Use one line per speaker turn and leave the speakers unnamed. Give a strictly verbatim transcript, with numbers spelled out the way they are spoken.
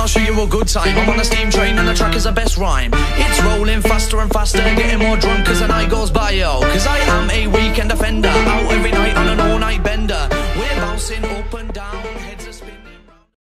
I'll show you a good time. I'm on a steam train and the track is the best rhyme. It's rolling faster and faster, getting more drunk as the night goes by.